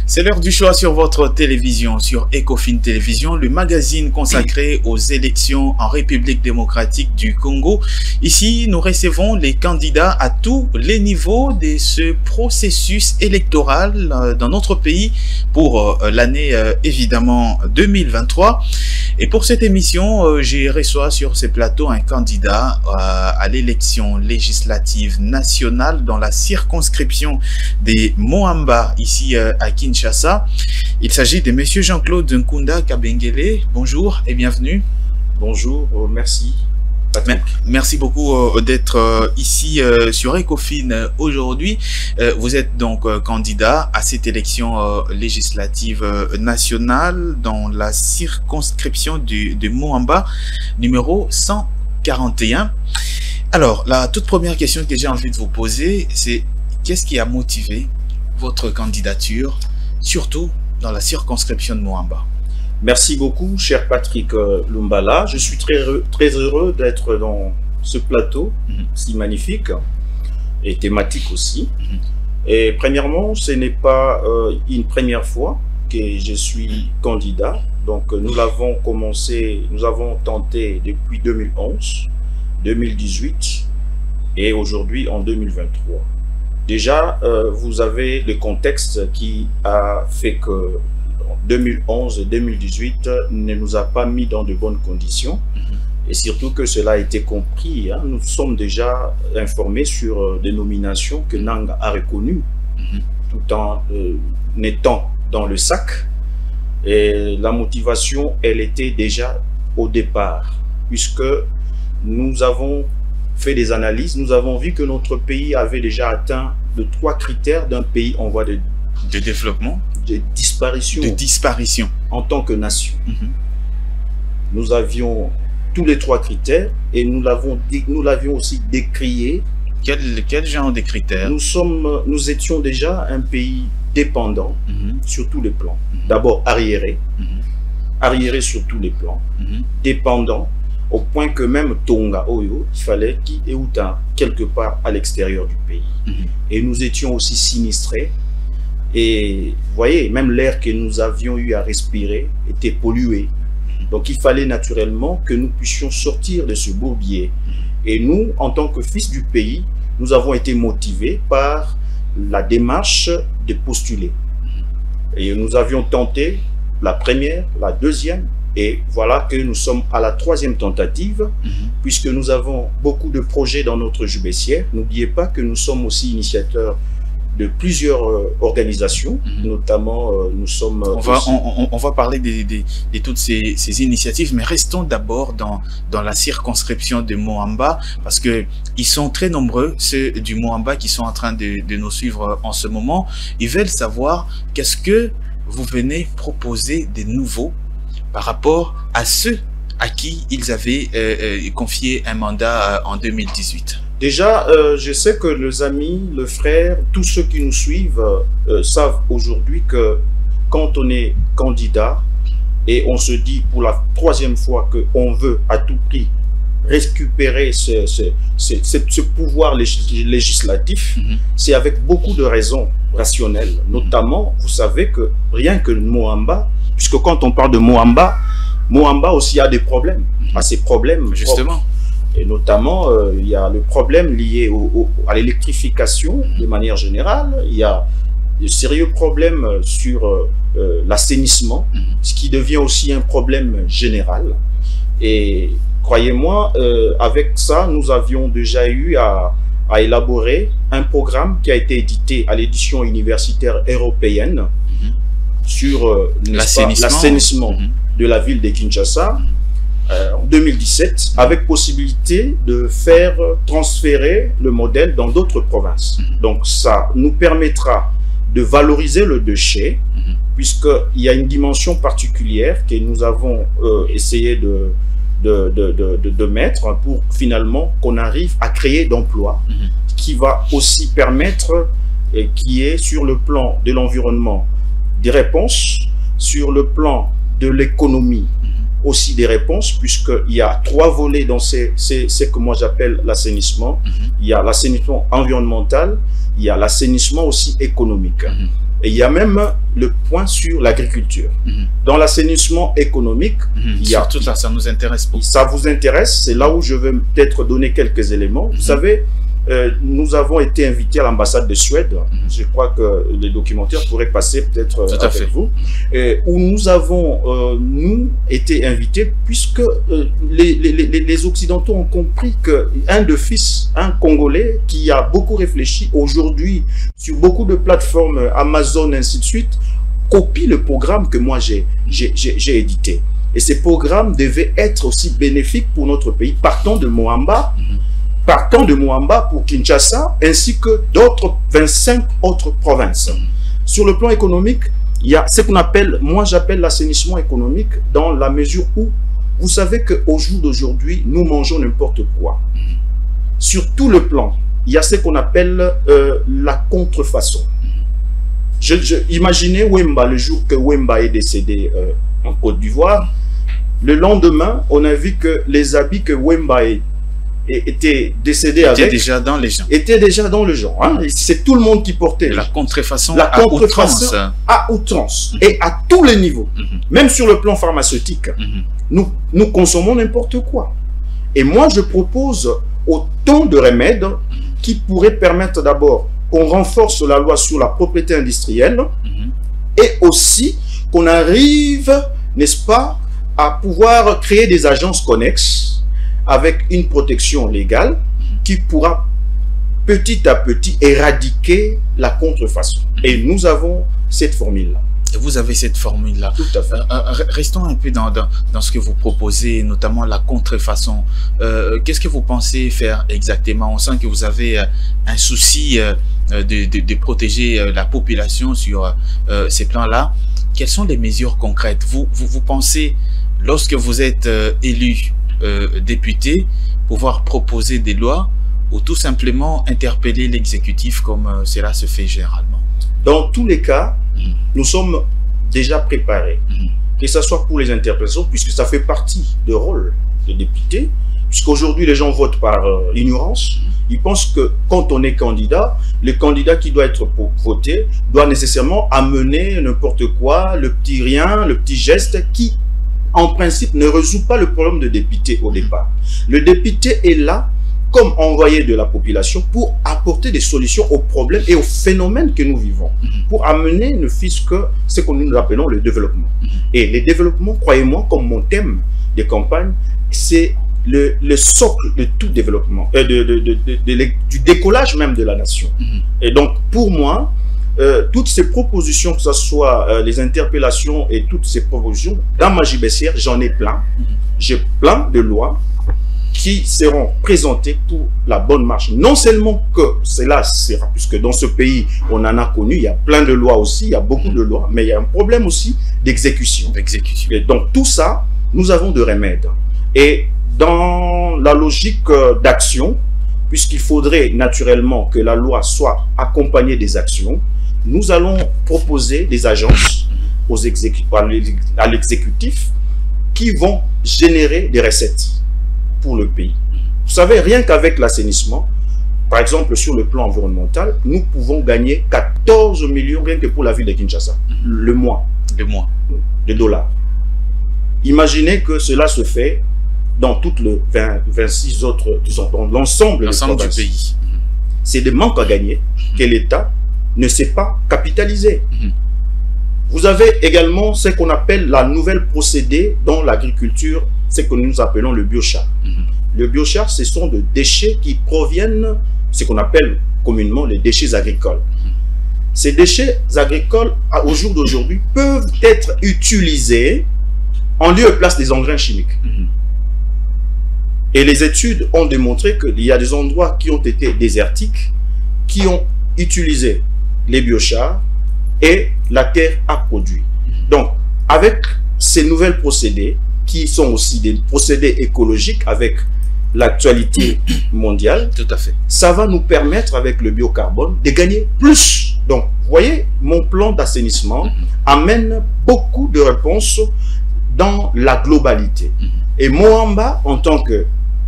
C'est l'heure du choix sur votre télévision, sur Ecofin Télévision, le magazine consacré aux élections en République démocratique du Congo. Ici, nous recevons les candidats à tous les niveaux de ce processus électoral dans notre pays pour l'année évidemment 2023. Et pour cette émission, j'ai reçois sur ce plateau un candidat à l'élection législative nationale dans la circonscription des Moamba, ici à Kinshasa. Il s'agit de M. Jean-Claude Nkunda Kabengele. Bonjour et bienvenue. Bonjour, merci. Merci beaucoup d'être ici sur Ecofin aujourd'hui. Vous êtes donc candidat à cette élection législative nationale dans la circonscription de Moamba, numéro 141. Alors, la toute première question que j'ai envie de vous poser, c'est qu'est-ce qui a motivé votre candidature, surtout dans la circonscription de Moamba? Merci beaucoup, cher Patrick Lumbala. Je suis très heureux d'être dans ce plateau si magnifique et thématique aussi. Et premièrement, ce n'est pas une première fois que je suis candidat. Donc, nous l'avons commencé, nous avons tenté depuis 2011, 2018 et aujourd'hui en 2023. Déjà, vous avez le contexte qui a fait que 2011 et 2018 ne nous a pas mis dans de bonnes conditions et surtout que cela a été compris. Nous sommes déjà informés sur des nominations que Nang a reconnues tout en étant dans le sac. Et la motivation, elle était déjà au départ, puisque nous avons fait des analyses, nous avons vu que notre pays avait déjà atteint les 3 critères d'un pays en voie de développement, de disparition en tant que nation. Nous avions tous les 3 critères et nous l'avions aussi décrié. Quel genre de critères? Nous étions déjà un pays dépendant sur tous les plans. D'abord arriéré, arriéré sur tous les plans, dépendant au point que même Tonga Oyo, il fallait qu'il y ait quelque part à l'extérieur du pays. Et nous étions aussi sinistrés. Et vous voyez, même l'air que nous avions eu à respirer était pollué. Donc il fallait naturellement que nous puissions sortir de ce bourbier. Et nous, en tant que fils du pays, nous avons été motivés par la démarche de postuler. Et nous avions tenté la première, la deuxième, et voilà que nous sommes à la 3e tentative, puisque nous avons beaucoup de projets dans notre jubessière. N'oubliez pas que nous sommes aussi initiateurs de plusieurs organisations, notamment nous sommes... On va parler de toutes ces initiatives, mais restons d'abord dans la circonscription de Moamba, parce que ils sont très nombreux, ceux du Moamba qui sont en train de nous suivre en ce moment. Ils veulent savoir qu'est-ce que vous venez proposer de nouveau par rapport à ceux à qui ils avaient confié un mandat en 2018. Déjà, je sais que les amis, les frères, tous ceux qui nous suivent savent aujourd'hui que quand on est candidat et on se dit pour la 3e fois qu'on veut à tout prix récupérer ce pouvoir législatif, c'est avec beaucoup de raisons rationnelles. Notamment, vous savez que rien que Moamba, puisque quand on parle de Moamba, Moamba aussi a des problèmes, a ses problèmes justement. Propres. Et notamment, il y a le problème lié à l'électrification de manière générale. Il y a de sérieux problèmes sur l'assainissement, ce qui devient aussi un problème général. Et croyez-moi, avec ça, nous avions déjà eu à élaborer un programme qui a été édité à l'édition universitaire européenne sur l'assainissement de la ville de Kinshasa. En 2017, avec possibilité de faire transférer le modèle dans d'autres provinces. Donc ça nous permettra de valoriser le déchet, puisqu'il y a une dimension particulière que nous avons essayé de mettre pour finalement qu'on arrive à créer d'emplois, qui va aussi permettre, qui est sur le plan de l'environnement, des réponses, sur le plan de l'économie, aussi des réponses, puisqu'il y a 3 volets dans ce que moi j'appelle l'assainissement. Il y a l'assainissement environnemental, il y a l'assainissement aussi économique. Et il y a même le point sur l'agriculture. Dans l'assainissement économique, il y a tout ça, ça nous intéresse beaucoup. Ça vous intéresse, c'est là où je vais peut-être donner quelques éléments. Vous savez, nous avons été invités à l'ambassade de Suède. Je crois que les documentaires pourraient passer peut-être avec vous. Où nous avons, nous, été invités puisque les Occidentaux ont compris qu'un de fils, un Congolais qui a beaucoup réfléchi aujourd'hui sur beaucoup de plateformes Amazon, ainsi de suite, copie le programme que moi j'ai édité. Et ces programmes devaient être aussi bénéfiques pour notre pays, partant de Moamba, pour Kinshasa, ainsi que d'autres 25 autres provinces. Sur le plan économique, il y a ce qu'on appelle, moi j'appelle l'assainissement économique, dans la mesure où, vous savez qu'au jour d'aujourd'hui, nous mangeons n'importe quoi. Sur tout le plan, il y a ce qu'on appelle la contrefaçon. Imaginez Wemba, le jour que Wemba est décédé en Côte d'Ivoire, le lendemain, on a vu que les habits que Wemba était décédé avec, était déjà dans les gens. Hein? C'est tout le monde qui portait. La contrefaçon à outrance. À outrance. Et à tous les niveaux. Même sur le plan pharmaceutique. Nous consommons n'importe quoi. Et moi, je propose autant de remèdes qui pourraient permettre d'abord qu'on renforce la loi sur la propriété industrielle et aussi qu'on arrive, n'est-ce pas, à pouvoir créer des agences connexes avec une protection légale qui pourra petit à petit éradiquer la contrefaçon. Et nous avons cette formule-là. Et vous avez cette formule-là. Tout à fait. Restons un peu dans ce que vous proposez, notamment la contrefaçon. Qu'est-ce que vous pensez faire exactement? On sent que vous avez un souci de protéger la population sur ces plans-là. Quelles sont les mesures concrètes? Vous pensez, lorsque vous êtes élu député, pouvoir proposer des lois ou tout simplement interpeller l'exécutif comme cela se fait généralement? Dans tous les cas, nous sommes déjà préparés, que ce soit pour les interpellations, puisque ça fait partie du rôle de député, puisqu'aujourd'hui les gens votent par ignorance. Ils pensent que quand on est candidat, le candidat qui doit être voté doit nécessairement amener n'importe quoi, le petit rien, le petit geste qui, en principe, ne résout pas le problème de député au départ. Le député est là comme envoyé de la population pour apporter des solutions aux problèmes et aux phénomènes que nous vivons, pour amener ne fût-ce que ce que nous appelons le développement. Et le développement, croyez-moi, comme mon thème de campagne, c'est le socle de tout développement, du décollage même de la nation. Et donc, pour moi, toutes ces propositions, que ce soit les interpellations et toutes ces propositions, dans ma gibecière, j'en ai plein. J'ai plein de lois qui seront présentées pour la bonne marche. Non seulement que cela sera, puisque dans ce pays, on en a connu, il y a plein de lois aussi, il y a beaucoup de lois, mais il y a un problème aussi d'exécution. Et donc tout ça, nous avons de remèdes. Et dans la logique d'action, puisqu'il faudrait naturellement que la loi soit accompagnée des actions, nous allons proposer des agences à l'exécutif qui vont générer des recettes pour le pays. Vous savez, rien qu'avec l'assainissement, par exemple sur le plan environnemental, nous pouvons gagner 14 millions rien que pour la ville de Kinshasa, le mois. De dollars. Imaginez que cela se fait dans toutes les 26 autres, disons, dans l'ensemble du pays. C'est des manques à gagner que l'État ne sait pas capitaliser. Vous avez également ce qu'on appelle la nouvelle procédé dans l'agriculture, ce que nous appelons le biochar. Le biochar, ce sont des déchets qui proviennent, ce qu'on appelle communément les déchets agricoles. Ces déchets agricoles, au jour d'aujourd'hui, peuvent être utilisés en lieu et place des engrais chimiques. Et les études ont démontré qu'il y a des endroits qui ont été désertiques, qui ont utilisé les biochars et la terre a produit. Donc, avec ces nouvelles procédés, qui sont aussi des procédés écologiques avec l'actualité mondiale, tout à fait, ça va nous permettre, avec le biocarbone, de gagner plus. Donc, vous voyez, mon plan d'assainissement amène beaucoup de réponses dans la globalité. Et Moamba, en tant que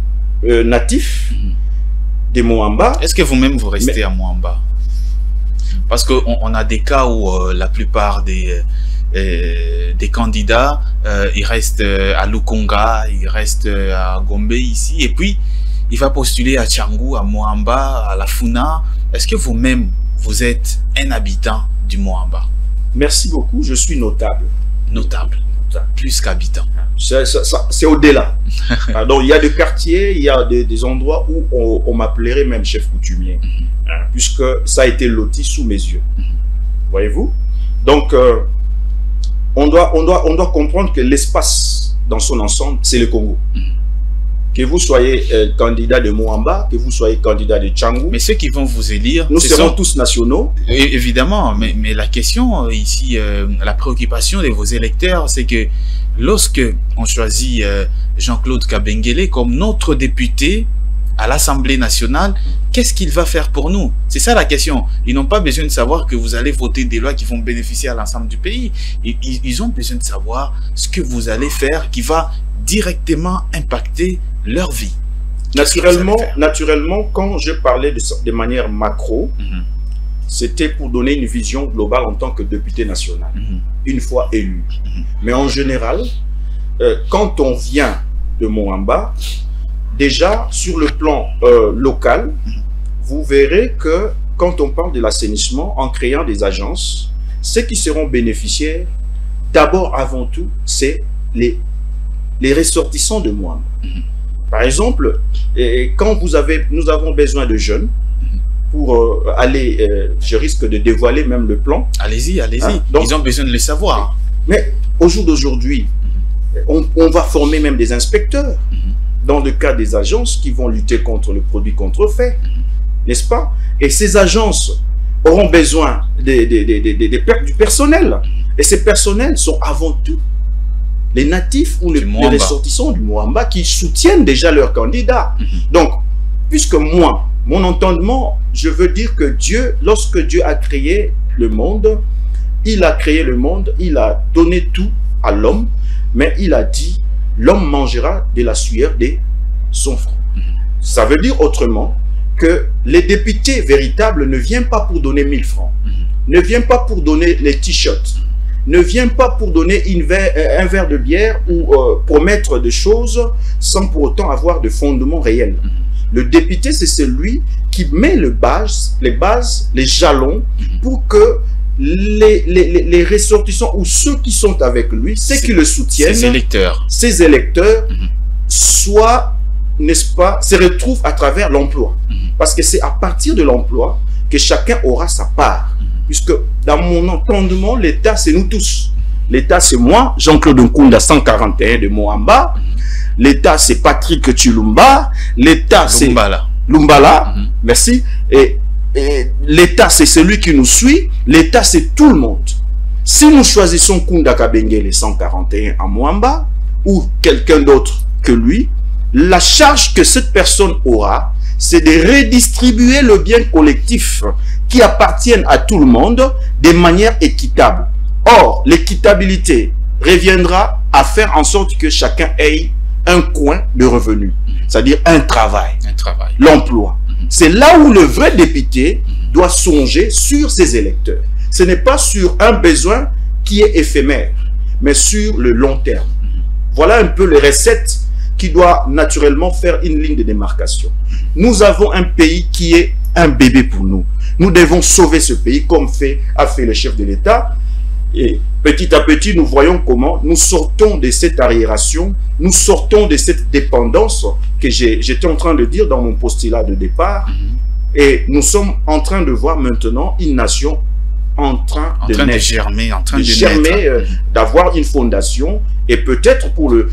natif de Moamba... Est-ce que vous-même vous restez à Moamba? Parce qu'on a des cas où la plupart des candidats, ils restent à Lukonga, ils restent à Gombe ici, et puis il va postuler à Tchangou, à Moamba, à la Funa. Est-ce que vous-même, vous êtes un habitant du Moamba? Merci beaucoup, je suis notable. Notable, plus qu'habitant. C'est au-delà. Donc il y a des quartiers, il y a des endroits où on m'appellerait même chef coutumier, puisque ça a été loti sous mes yeux. Voyez-vous? Donc on doit comprendre que l'espace dans son ensemble, c'est le Congo. Que vous soyez candidat de Moamba, que vous soyez candidat de Tchangou. Mais ceux qui vont vous élire... Nous serons tous nationaux. Évidemment, mais la question ici, la préoccupation de vos électeurs, c'est que lorsque on choisit Jean-Claude Kabengele comme notre député à l'Assemblée nationale, qu'est-ce qu'il va faire pour nous? C'est ça la question. Ils n'ont pas besoin de savoir que vous allez voter des lois qui vont bénéficier à l'ensemble du pays. Ils ont besoin de savoir ce que vous allez faire qui va directement impacter leur vie. Naturellement, quand je parlais de manière macro, c'était pour donner une vision globale en tant que député national, une fois élu. Mais en général, quand on vient de Moamba, déjà sur le plan local, vous verrez que quand on parle de l'assainissement, en créant des agences, ceux qui seront bénéficiaires, d'abord, avant tout, c'est les ressortissants de Moamba. Par exemple, quand nous avons besoin de jeunes pour aller, je risque de dévoiler même le plan. Allez-y, allez-y. Hein, ils ont besoin de le savoir. Mais au jour d'aujourd'hui, on va former même des inspecteurs dans le cas des agences qui vont lutter contre le produit contrefait, n'est-ce pas? Et ces agences auront besoin du personnel. Et ces personnels sont avant tout les natifs ou les ressortissants du Moamba qui soutiennent déjà leurs candidats. Donc, puisque moi, mon entendement, je veux dire que Dieu, lorsque Dieu a créé le monde, il a créé le monde, il a donné tout à l'homme, mais il a dit, l'homme mangera de la sueur de son front. Ça veut dire autrement que les députés véritables ne viennent pas pour donner 1000 francs, ne viennent pas pour donner les t-shirts, ne vient pas pour donner un verre de bière ou promettre des choses sans pour autant avoir de fondement réel. Le député, c'est celui qui met les bases, les jalons pour que les ressortissants ou ceux qui sont avec lui, ceux qui le soutiennent, ses électeurs soient, n'est-ce pas, se retrouvent à travers l'emploi. Parce que c'est à partir de l'emploi que chacun aura sa part. Puisque dans mon entendement, l'État, c'est nous tous. L'État, c'est moi, Jean-Claude Nkunda, 141 de Moamba. L'État, c'est Patrick Chilumba. L'État, c'est Lumbala. Merci. Et l'État, c'est celui qui nous suit. L'État, c'est tout le monde. Si nous choisissons Kunda Kabengele 141 à Moamba, ou quelqu'un d'autre que lui, la charge que cette personne aura, c'est de redistribuer le bien collectif qui appartiennent à tout le monde de manière équitable. Or, l'équitabilité reviendra à faire en sorte que chacun ait un coin de revenu, c'est-à-dire un travail. L'emploi. C'est là où le vrai député doit songer sur ses électeurs. Ce n'est pas sur un besoin qui est éphémère, mais sur le long terme. Voilà un peu les recettes qui doivent naturellement faire une ligne de démarcation. Nous avons un pays qui est un bébé pour nous. Nous devons sauver ce pays comme a fait le chef de l'État. Et petit à petit, nous voyons comment nous sortons de cette arriération, nous sortons de cette dépendance que j'étais en train de dire dans mon postulat de départ. Et nous sommes en train de voir maintenant une nation en train de germer, d'avoir une fondation. Et peut-être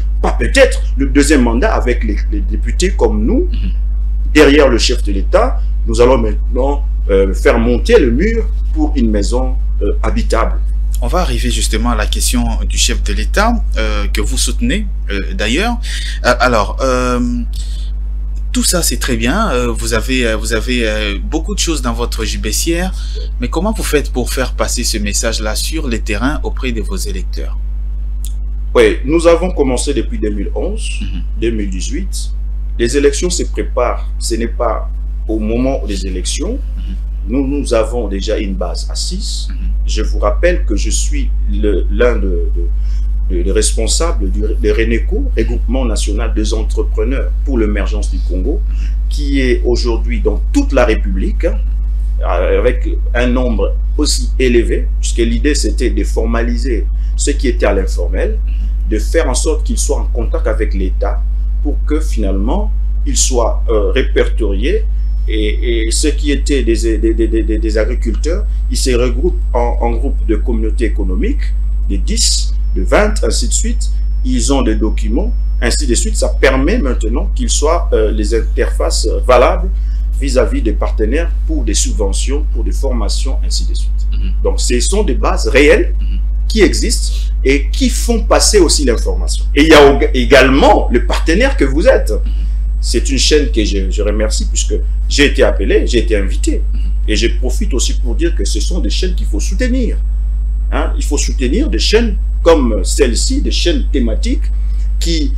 le deuxième mandat avec les députés comme nous, derrière le chef de l'État, nous allons maintenant faire monter le mur pour une maison habitable. On va arriver justement à la question du chef de l'État que vous soutenez d'ailleurs. Alors, tout ça c'est très bien, vous avez beaucoup de choses dans votre gibecière, mais comment vous faites pour faire passer ce message-là sur les terrains auprès de vos électeurs? Oui, nous avons commencé depuis 2011, 2018. Les élections se préparent. Ce n'est pas au moment des élections. Nous avons déjà une base assise. Je vous rappelle que je suis l'un des responsables de RENECO, Regroupement National des Entrepreneurs pour l'émergence du Congo, qui est aujourd'hui dans toute la République, avec un nombre aussi élevé, puisque l'idée c'était de formaliser ce qui était à l'informel, de faire en sorte qu'il soit en contact avec l'État pour que finalement il soit répertorié et ceux qui étaient des agriculteurs, ils se regroupent en groupes de communautés économiques, de 10, de 20, ainsi de suite. Ils ont des documents, ainsi de suite. Ça permet maintenant qu'ils soient les interfaces valables vis-à-vis des partenaires pour des subventions, pour des formations, ainsi de suite. Donc, ce sont des bases réelles qui existent et qui font passer aussi l'information. Et il y a également le partenaire que vous êtes. C'est une chaîne que je remercie puisque j'ai été appelé, j'ai été invité. Et je profite aussi pour dire que ce sont des chaînes qu'il faut soutenir. Hein? Il faut soutenir des chaînes comme celle-ci, des chaînes thématiques qui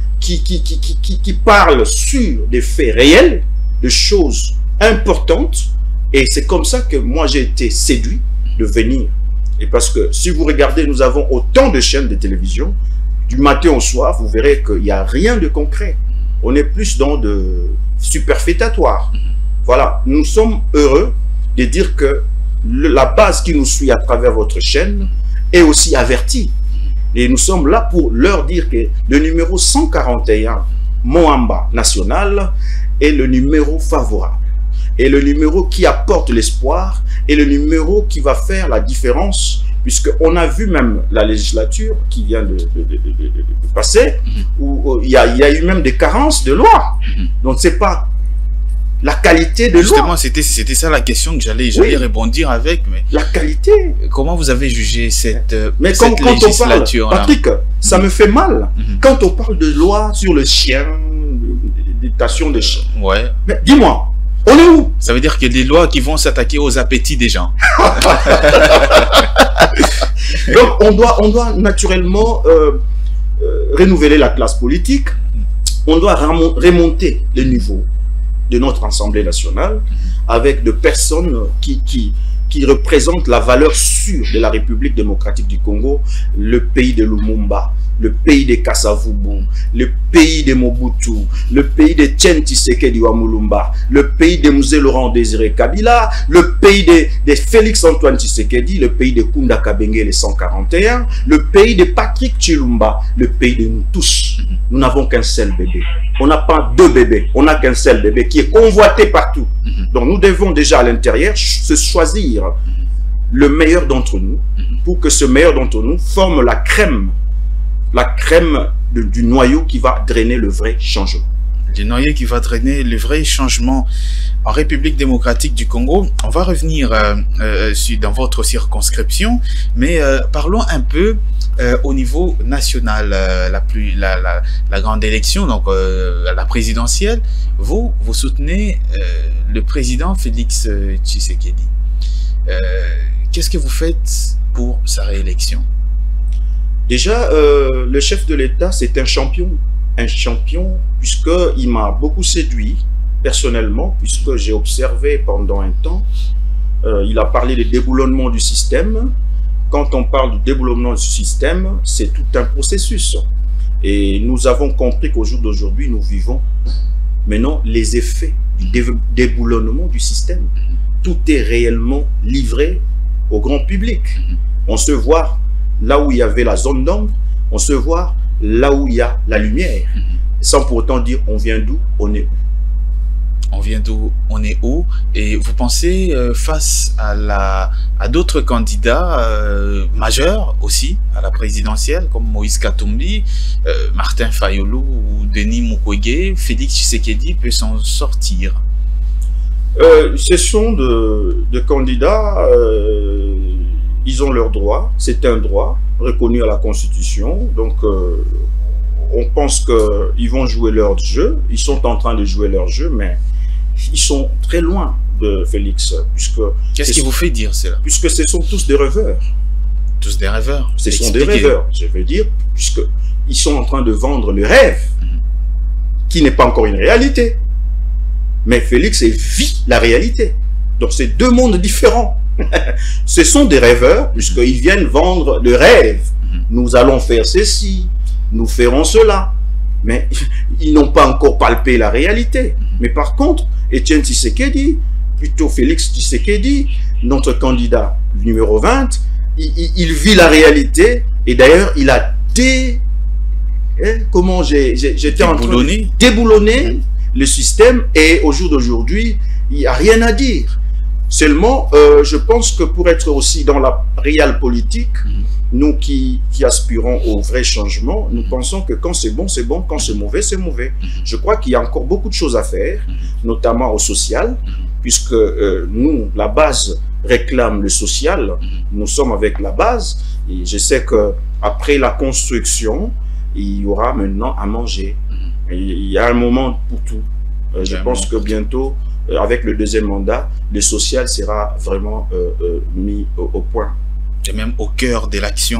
parlent sur des faits réels, de choses importantes. Et c'est comme ça que moi j'ai été séduit de venir. Et parce que si vous regardez, nous avons autant de chaînes de télévision, du matin au soir, vous verrez qu'il n'y a rien de concret. On est plus dans de superfétatoire. Voilà, nous sommes heureux de dire que la base qui nous suit à travers votre chaîne est aussi avertie. Et nous sommes là pour leur dire que le numéro 141, Moamba National, est le numéro favorable. Et le numéro qui apporte l'espoir est le numéro qui va faire la différence, puisqu'on a vu même la législature qui vient de passer, où il y a eu même des carences de loi. Donc, ce n'est pas la qualité de Justement, loi. c'était ça la question que j'allais rebondir avec. Mais la qualité. Comment vous avez jugé cette législature? Patrick, ça me fait mal. Quand on parle de loi sur le chien, d'éducation des chiens. Ouais. Mais dis-moi, on est où? Ça veut dire qu'il y a des lois qui vont s'attaquer aux appétits des gens. Donc, on doit naturellement renouveler la classe politique. On doit remonter le niveau de notre Assemblée nationale avec des personnes qui représentent la valeur sûre de la République démocratique du Congo, le pays de Lumumba, le pays de Kasavubu, le pays de Mobutu, le pays de Tien Tshisekedi Wamulumba, le pays de Mzee Laurent Désiré Kabila, le pays de Félix Antoine Tshisekedi, le pays de Kunda Kabenge les 141, le pays de Patrick Tshilumba, le pays de nous tous. Nous n'avons qu'un seul bébé. On n'a pas deux bébés, on n'a qu'un seul bébé qui est convoité partout. Donc nous devons déjà à l'intérieur se choisir le meilleur d'entre nous pour que ce meilleur d'entre nous forme la crème du noyau qui va drainer le vrai changement. Le noyau qui va drainer le vrai changement en République démocratique du Congo. On va revenir dans votre circonscription, mais parlons un peu au niveau national, la grande élection, donc la présidentielle. Vous soutenez le président Félix Tshisekedi. Qu'est-ce que vous faites pour sa réélection? Déjà, le chef de l'État, c'est un champion puisqu'il m'a beaucoup séduit personnellement, puisque j'ai observé pendant un temps, il a parlé de déboulonnement du système. Quand on parle de déboulonnement du système, c'est tout un processus. Et nous avons compris qu'au jour d'aujourd'hui, nous vivons maintenant les effets du déboulonnement du système. Tout est réellement livré au grand public. On se voit là où il y avait la zone d'ombre, on se voit là où il y a la lumière. Sans pour autant dire on vient d'où, on est où. On vient d'où, on est où. Et vous pensez face à d'autres candidats majeurs aussi à la présidentielle, comme Moïse Katumbi, Martin Fayulu ou Denis Mukwege, Félix Tshisekedi peut s'en sortir? Ce sont de candidats, ils ont leur droit, c'est un droit reconnu à la Constitution, donc on pense qu'ils vont jouer leur jeu, ils sont en train de jouer leur jeu, mais ils sont très loin de Félix, puisque... Qu'est-ce qui vous fait dire cela? Puisque ce sont tous des rêveurs. Tous des rêveurs? Ce sont des rêveurs, je veux dire, puisque ils sont en train de vendre le rêve, qui n'est pas encore une réalité. Mais Félix vit la réalité. Donc c'est deux mondes différents. Ce sont des rêveurs, puisqu'ils viennent vendre le rêve. Nous allons faire ceci, nous ferons cela. Mais ils n'ont pas encore palpé la réalité. Mais par contre, Étienne Tshisekedi, plutôt Félix Tshisekedi, notre candidat numéro 20, il vit la réalité. Et d'ailleurs, il a j'étais en train de déboulonner le système. Et au jour d'aujourd'hui, il n'y a rien à dire. Seulement, je pense que pour être aussi dans la réelle politique, nous qui aspirons au vrai changement, nous pensons que quand c'est bon, c'est bon, quand c'est mauvais, c'est mauvais. Je crois qu'il y a encore beaucoup de choses à faire, notamment au social, puisque nous, la base réclame le social, nous sommes avec la base, et je sais qu'après la construction, il y aura maintenant à manger. Et il y a un moment pour tout. Je pense que bientôt, avec le deuxième mandat, le social sera vraiment mis au point. Et même au cœur de l'action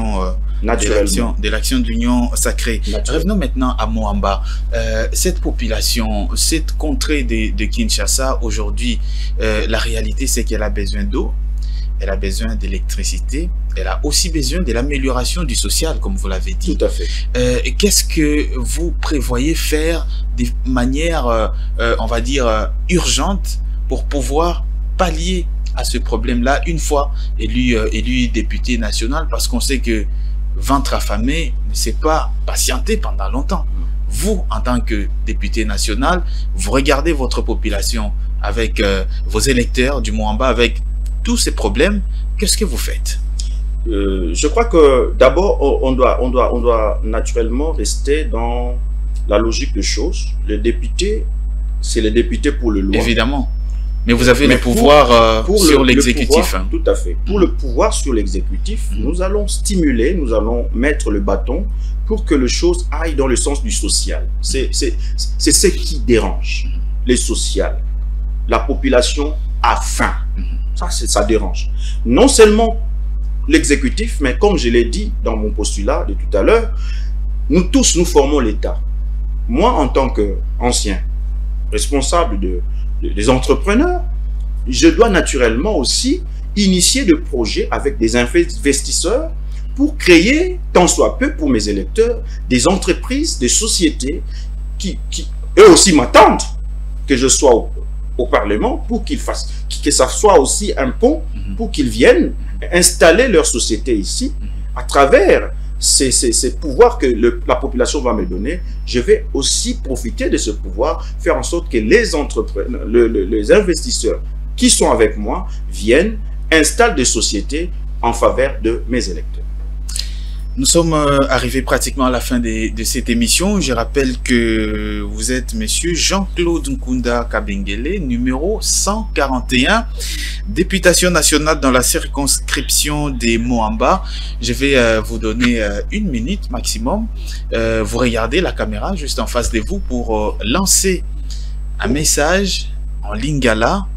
de l'Union sacrée. Revenons maintenant à Moamba. Cette population, cette contrée de Kinshasa, aujourd'hui, la réalité, c'est qu'elle a besoin d'eau, elle a besoin d'électricité, elle a aussi besoin de l'amélioration du social, comme vous l'avez dit. Tout à fait. Qu'est-ce que vous prévoyez faire de manière, on va dire, urgente pour pouvoir pallier à ce problème-là une fois élu député national? Parce qu'on sait que ventre affamé ne sait pas patienter pendant longtemps. Vous, en tant que député national, vous regardez votre population avec vos électeurs du Moamba, avec tous ces problèmes, qu'est-ce que vous faites? Je crois que d'abord, on doit naturellement rester dans la logique des choses. Les députés, c'est les députés pour le loi. Évidemment. Mais vous avez le pouvoir sur l'exécutif. Tout à fait. Pour le pouvoir sur l'exécutif, nous allons stimuler, nous allons mettre le bâton pour que les choses aillent dans le sens du social. C'est ce qui dérange. Les sociales. La population a faim. Ça dérange. Non seulement l'exécutif, mais comme je l'ai dit dans mon postulat de tout à l'heure, nous tous, nous formons l'État. Moi, en tant qu'ancien responsable des entrepreneurs, je dois naturellement aussi initier des projets avec des investisseurs pour créer, tant soit peu pour mes électeurs, des entreprises, des sociétés qui eux aussi m'attendent que je sois au Parlement pour qu'ils fassent, que ça soit aussi un pont pour qu'ils viennent installer leur société ici à travers ces pouvoirs que la population va me donner. Je vais aussi profiter de ce pouvoir, faire en sorte que les entrepreneurs, les investisseurs qui sont avec moi viennent, installent des sociétés en faveur de mes électeurs. Nous sommes arrivés pratiquement à la fin de cette émission. Je rappelle que vous êtes monsieur Jean-Claude Nkunda Kabengele, numéro 141, députation nationale dans la circonscription des Moamba. Je vais vous donner 1 minute maximum. Vous regardez la caméra juste en face de vous pour lancer un message en lingala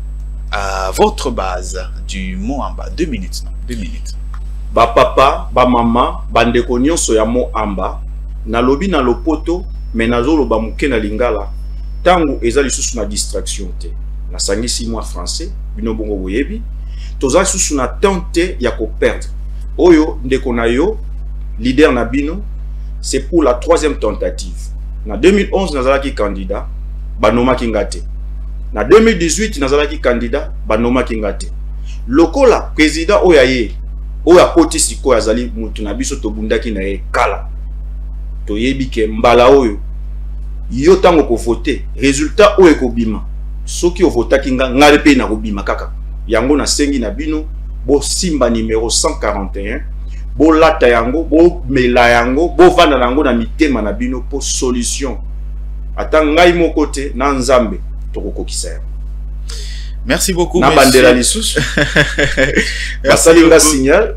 à votre base du Moamba. 2 minutes, non, 2 minutes. Ba papa, ba mama, bandeko nyonso ya Moamba, na lobi na lopoto, mais nazolo ba muke na lingala, tangu eza lisusu na distraction te. Na sangisi moi français, bino bongo boyebi, toza lisusu na tente ya ko perdre. Oyo ndeko na yo, leader na bino, c'est pour la 3e tentative. Na 2011 nazalaki candidat, banoma kingate. Na 2018 nazalaki candidat, banoma kingate. Lokola président oyaye oya koti siko azali mutu na biso tobundaki na ye kala toyebi ke mbala oyo yo tango ko voter résultat oyo ko bima soki o votaki ngale pe na ko bima kaka yango na sengi na bino bo simba numéro 141 bo lata yango bo mela yango bo vanda yango na mitema na bino po solution ata ngai moko te na nzambe tokokokisa. Merci beaucoup, na bandela lisusu basali nga signal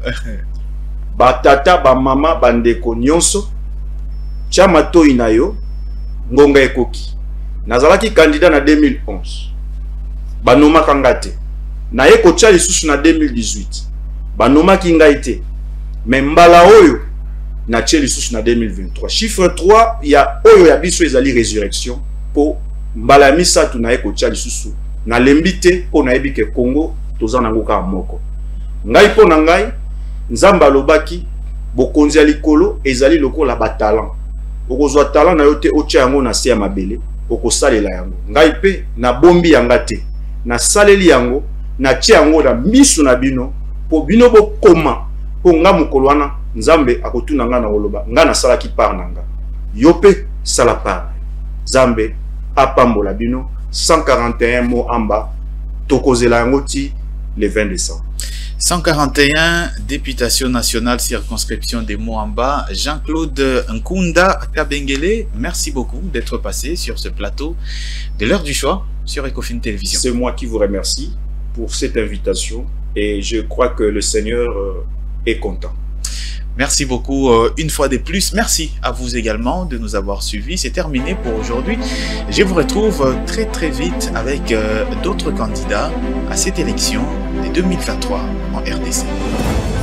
batata ba mama bandeko nyonso chama to inayo ngonga ekoki nazalaki candidat na 2011 banoma kangate na yeko tcha lisusu na 2018 banoma kinga ite mais mbala oyo na tcheli sous na 2023. Chiffre 3, il y a oyo ya biso ezali résurrection pour mbalamisa tunaye ko tchali sous na lembité po na yebi ke Congo tozana ngoka moko. Ngai po na ngai nzamba lobaki bokonzi ya likolo ezali lokola ba talent. Okozwa talent na yote ocha yango na se ya mabele okosalela yango. Ngai pe na bombi yanga te. Na saleli yango na tia yango na miso na bino po bino bokoma po nga mokolo wana nzambe akotuna nga na oloba nga na salaki par nanga yo pe sala par nzambe apambola bino 141 mots amba tokozela yango ti le 20 décembre. 141, députation nationale, circonscription des Moamba. Jean-Claude Nkunda Kabengele, merci beaucoup d'être passé sur ce plateau de l'heure du choix sur Ecofin Télévision. C'est moi qui vous remercie pour cette invitation et je crois que le Seigneur est content. Merci beaucoup une fois de plus. Merci à vous également de nous avoir suivis. C'est terminé pour aujourd'hui. Je vous retrouve très très vite avec d'autres candidats à cette élection de 2023 en RDC.